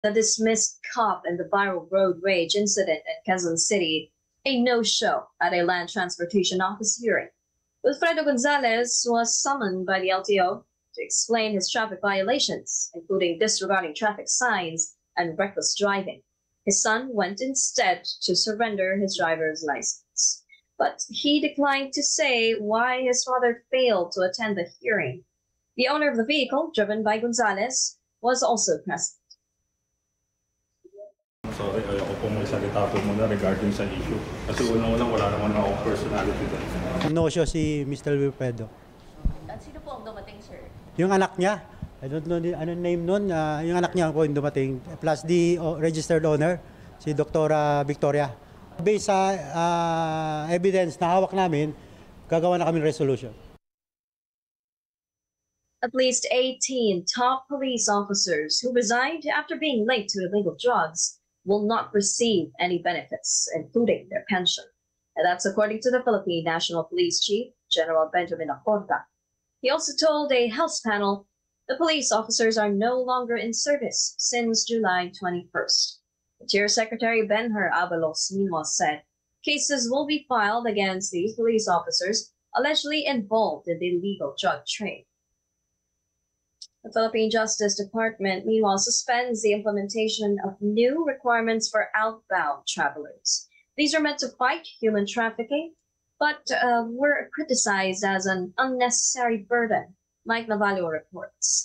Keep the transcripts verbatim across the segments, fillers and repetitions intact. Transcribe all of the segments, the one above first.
The dismissed cop in the viral road rage incident in Quezon City, a no-show at a land transportation office hearing. Wilfredo Gonzalez was summoned by the L T O to explain his traffic violations, including disregarding traffic signs and reckless driving. His son went instead to surrender his driver's license, but he declined to say why his father failed to attend the hearing. The owner of the vehicle, driven by Gonzalez, was also present. Sorry, ayoko po magsalita po muna regarding sa issue. Kasi unang-unang wala naman akong personality doon. No show si Mister Wilfredo. At sino po ang dumating, sir? Yung anak niya. I don't know the ano name nun. Uh, yung anak niya po yung dumating. Plus the uh, registered owner, si Doctora Victoria. Based sa uh, evidence na hawak namin, gagawa na kami resolution. At least eighteen top police officers who resigned after being linked to illegal drugs will not receive any benefits, including their pension. And that's according to the Philippine National Police Chief, General Benjamin Acorda. He also told a House panel the police officers are no longer in service since July twenty-first. Interior Secretary Benher Abalos meanwhile said cases will be filed against these police officers allegedly involved in the illegal drug trade. The Philippine Justice Department, meanwhile, suspends the implementation of new requirements for outbound travelers. These are meant to fight human trafficking, but uh, were criticized as an unnecessary burden, Mike Navalio reports.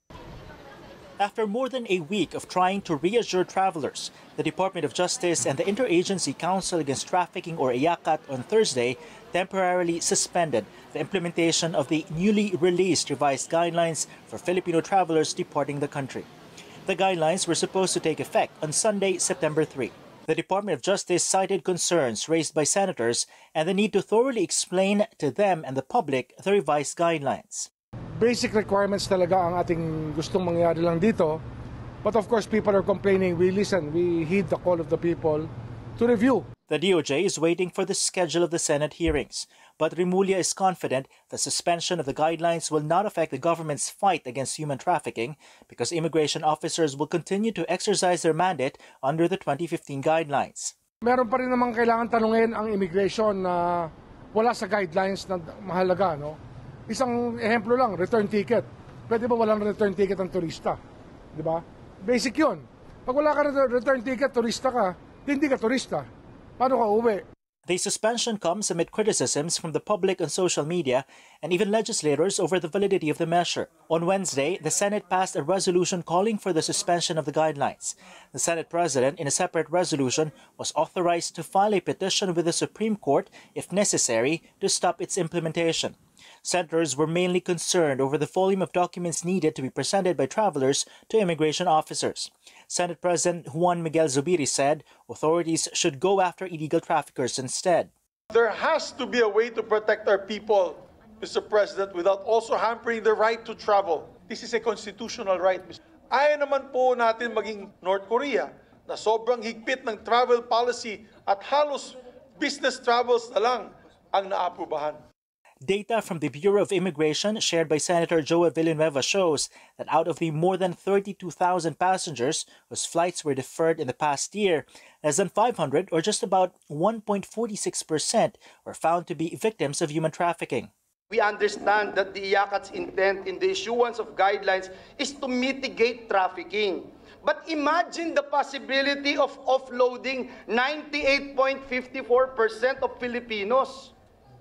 After more than a week of trying to reassure travelers, the Department of Justice and the Interagency Council Against Trafficking, or IACAT, on Thursday temporarily suspended the implementation of the newly released revised guidelines for Filipino travelers departing the country. The guidelines were supposed to take effect on Sunday, September third. The Department of Justice cited concerns raised by senators and the need to thoroughly explain to them and the public the revised guidelines. Basic requirements talaga ang ating gustong mangyari lang dito. But of course, people are complaining. We listen. We heed the call of the people to review. The D O J is waiting for the schedule of the Senate hearings. But Remulla is confident the suspension of the guidelines will not affect the government's fight against human trafficking because immigration officers will continue to exercise their mandate under the twenty fifteen guidelines. Meron pa rin namang kailangan tanungin ang immigration na wala sa guidelines na mahalaga, no? Isang ehemplo lang, return ticket. Pwede ba walang return ticket ang turista? Di ba? Basic yun. Pag wala ka return ticket, turista ka, hindi ka turista. Paano ka uwi? The suspension comes amid criticisms from the public on social media and even legislators over the validity of the measure. On Wednesday, the Senate passed a resolution calling for the suspension of the guidelines. The Senate President, in a separate resolution, was authorized to file a petition with the Supreme Court, if necessary, to stop its implementation. Senators were mainly concerned over the volume of documents needed to be presented by travelers to immigration officers. Senate President Juan Miguel Zubiri said authorities should go after illegal traffickers instead. There has to be a way to protect our people, Mister President, without also hampering the right to travel. This is a constitutional right. Ayaw naman po natin maging North Korea na sobrang higpit ng travel policy at halos business travels na lang ang naaprubahan. Data from the Bureau of Immigration shared by Senator Joel Villanueva shows that out of the more than thirty-two thousand passengers whose flights were deferred in the past year, less than five hundred, or just about one point four six percent, were found to be victims of human trafficking. We understand that the IACAT's intent in the issuance of guidelines is to mitigate trafficking. But imagine the possibility of offloading ninety-eight point five four percent of Filipinos.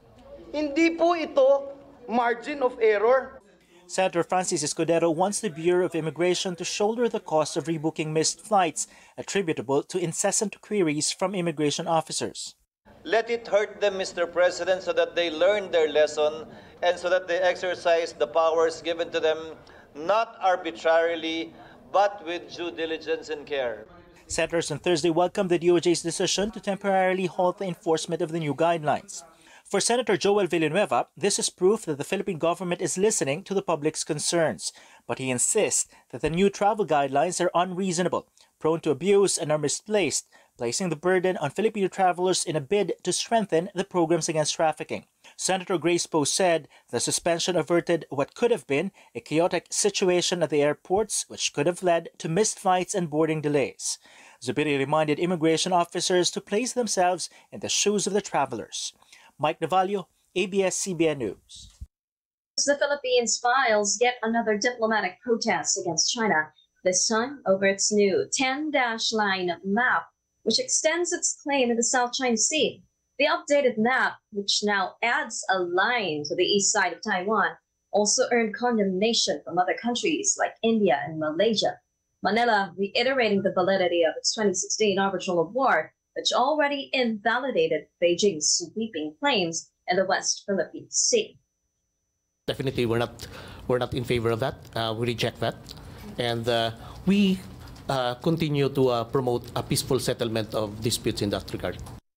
Hindi po ito margin of error. Senator Francis Escudero wants the Bureau of Immigration to shoulder the cost of rebooking missed flights attributable to incessant queries from immigration officers. Let it hurt them, Mister President, so that they learn their lesson and so that they exercise the powers given to them, not arbitrarily, but with due diligence and care. Senators on Thursday welcomed the D O J's decision to temporarily halt the enforcement of the new guidelines. For Senator Joel Villanueva, this is proof that the Philippine government is listening to the public's concerns. But he insists that the new travel guidelines are unreasonable, prone to abuse, and are misplaced, placing the burden on Filipino travelers in a bid to strengthen the programs against trafficking. Senator Grace Poe said the suspension averted what could have been a chaotic situation at the airports, which could have led to missed flights and boarding delays. Zubiri reminded immigration officers to place themselves in the shoes of the travelers. Mike Navalio, A B S C B N News. The Philippines files yet another diplomatic protest against China, this time over its new ten-dash line map, which extends its claim in the South China Sea. The updated map, which now adds a line to the east side of Taiwan, also earned condemnation from other countries like India and Malaysia. Manila reiterating the validity of its twenty sixteen arbitral award, which already invalidated Beijing's sweeping claims in the West Philippine Sea. Definitely, we're not we're not in favor of that. Uh, we reject that, and uh, we uh, continue to uh, promote a peaceful settlement of disputes in that regard.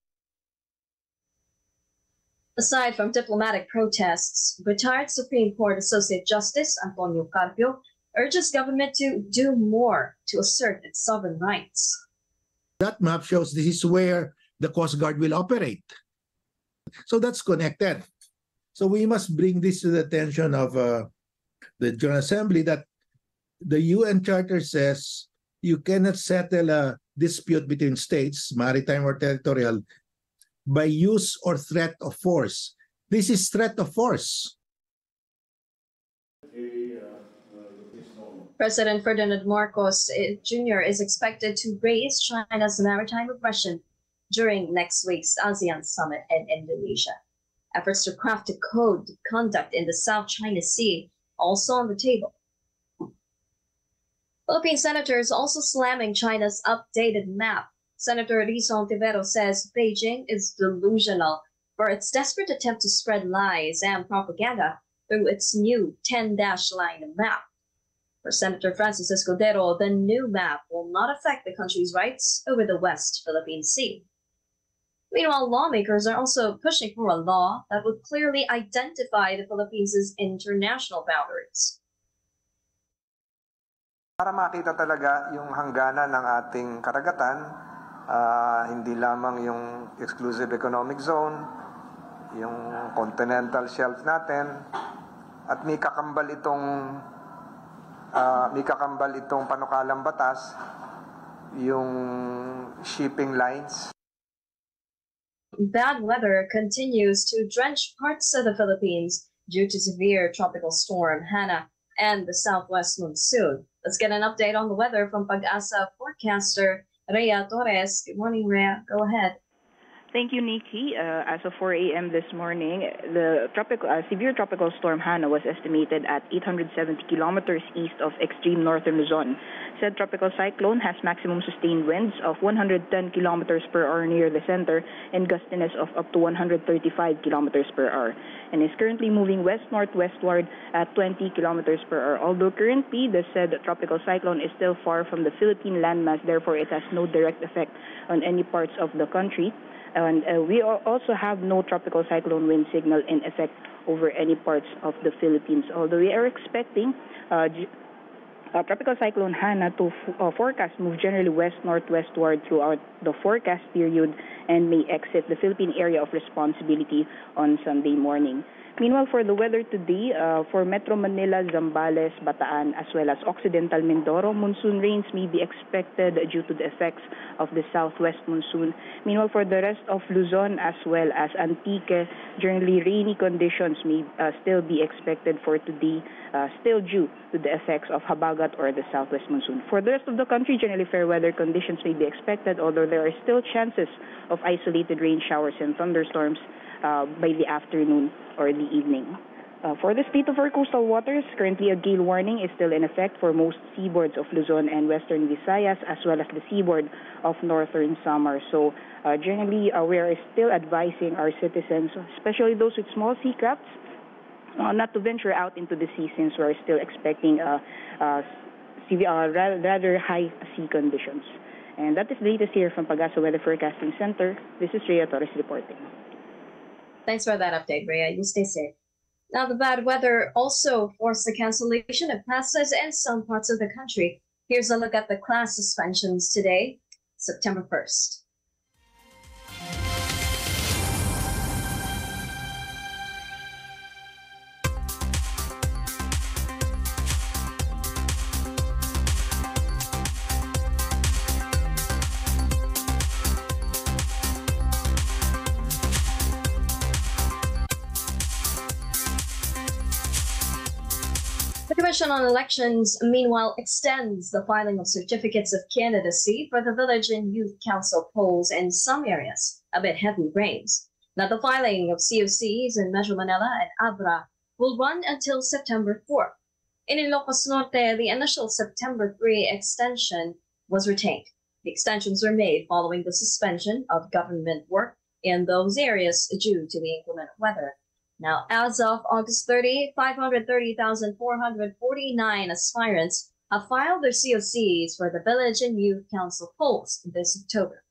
Aside from diplomatic protests, retired Supreme Court Associate Justice Antonio Carpio urges government to do more to assert its sovereign rights. That map shows this is where the Coast Guard will operate. So that's connected. So we must bring this to the attention of uh, the General Assembly that the U N Charter says you cannot settle a dispute between states, maritime or territorial, by use or threat of force. This is threat of force. President Ferdinand Marcos Junior is expected to raise China's maritime aggression during next week's ASEAN summit in Indonesia. Efforts to craft a code of conduct in the South China Sea also on the table. Philippine senators also slamming China's updated map. Senator Rizal Tivero says Beijing is delusional for its desperate attempt to spread lies and propaganda through its new ten-dash line map. For Senator Francis Escudero, the new map will not affect the country's rights over the West Philippine Sea. Meanwhile, lawmakers are also pushing for a law that would clearly identify the Philippines' international boundaries. Para makita talaga yung hangganan ng ating karagatan, uh, hindi lamang yung exclusive economic zone, yung continental shelf natin, at may kakambal itong uh, may kakambal itong panukalang batas, yung shipping lines. Bad weather continues to drench parts of the Philippines due to severe tropical storm Hana and the southwest monsoon. Let's get an update on the weather from Pag-asa forecaster Rhea Torres. Good morning, Rhea. Go ahead. Thank you, Nikki. Uh, as of four a m this morning, the tropical, uh, severe tropical storm Hana was estimated at eight hundred seventy kilometers east of extreme northern Luzon. Said tropical cyclone has maximum sustained winds of one hundred ten kilometers per hour near the center and gustiness of up to one hundred thirty-five kilometers per hour, and is currently moving west-northwestward at twenty kilometers per hour. Although currently the said tropical cyclone is still far from the Philippine landmass, therefore it has no direct effect on any parts of the country. And uh, we also have no tropical cyclone wind signal in effect over any parts of the Philippines. Although we are expecting uh, uh, tropical cyclone Hana to f uh, forecast move generally west-northwestward throughout the forecast period and may exit the Philippine area of responsibility on Sunday morning. Meanwhile, for the weather today, uh, for Metro Manila, Zambales, Bataan, as well as Occidental Mindoro, monsoon rains may be expected due to the effects of the southwest monsoon. Meanwhile, for the rest of Luzon as well as Antique, generally rainy conditions may uh, still be expected for today, uh, still due to the effects of Habagat or the southwest monsoon. For the rest of the country, generally fair weather conditions may be expected, although there are still chances of isolated rain showers and thunderstorms Uh, by the afternoon or the evening. Uh, for the state of our coastal waters, currently a gale warning is still in effect for most seaboards of Luzon and western Visayas, as well as the seaboard of northern Samar. So uh, generally, uh, we are still advising our citizens, especially those with small sea crafts, uh, not to venture out into the sea since we are still expecting uh, uh, severe, uh, rather high sea conditions. And that is the latest here from Pag-asa Weather Forecasting Center. This is Rhea Torres reporting. Thanks for that update, Rhea. You stay safe. Now, the bad weather also forced the cancellation of classes in some parts of the country. Here's a look at the class suspensions today, September first. The Commission on Elections, meanwhile, extends the filing of certificates of candidacy for the Village and Youth Council polls in some areas amid heavy rains. Now, the filing of C O Cs in Metro Manila and Abra will run until September fourth. In Ilocos Norte, the initial September third extension was retained. The extensions were made following the suspension of government work in those areas due to the inclement weather. Now, as of August thirtieth, five hundred thirty thousand four hundred forty-nine aspirants have filed their C O Cs for the Village and Youth Council polls this October.